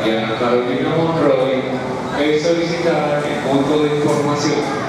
Diana Carolina Monroy es solicitar el punto de información.